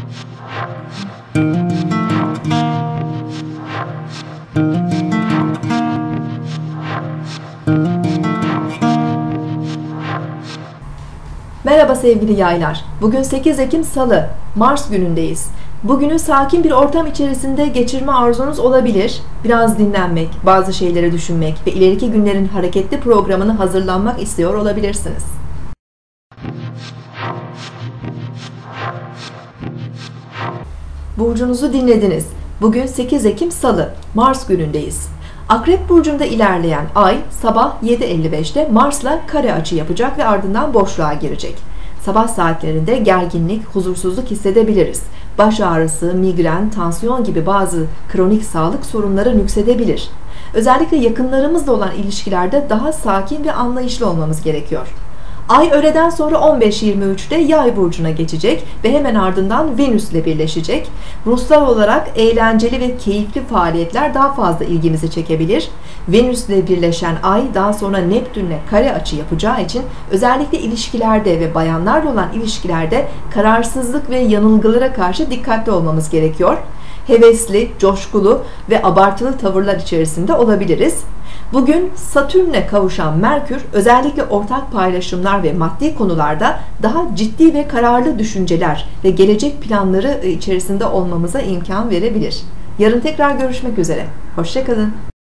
Merhaba sevgili yaylar. Bugün 8 Ekim Salı, Mars günündeyiz. Bugünü sakin bir ortam içerisinde geçirme arzunuz olabilir. Biraz dinlenmek, bazı şeyleri düşünmek ve ileriki günlerin hareketli programını hazırlanmak istiyor olabilirsiniz. Burcunuzu dinlediniz. Bugün 8 Ekim Salı, Mars günündeyiz. Akrep burcunda ilerleyen ay sabah 7:55'te Mars'la kare açı yapacak ve ardından boşluğa girecek. Sabah saatlerinde gerginlik, huzursuzluk hissedebiliriz. Baş ağrısı, migren, tansiyon gibi bazı kronik sağlık sorunları nüksedebilir. Özellikle yakınlarımızla olan ilişkilerde daha sakin ve anlayışlı olmamız gerekiyor. Ay öğleden sonra 15:23'te Yay burcuna geçecek ve hemen ardından Venüs ile birleşecek. Ruhsal olarak eğlenceli ve keyifli faaliyetler daha fazla ilgimizi çekebilir. Venüs ile birleşen Ay daha sonra Neptün'le kare açı yapacağı için özellikle ilişkilerde ve bayanlarla olan ilişkilerde kararsızlık ve yanılgılara karşı dikkatli olmamız gerekiyor. Hevesli, coşkulu ve abartılı tavırlar içerisinde olabiliriz. Bugün Satürn'le kavuşan Merkür özellikle ortak paylaşımlar ve maddi konularda daha ciddi ve kararlı düşünceler ve gelecek planları içerisinde olmamıza imkan verebilir. Yarın tekrar görüşmek üzere. Hoşça kalın.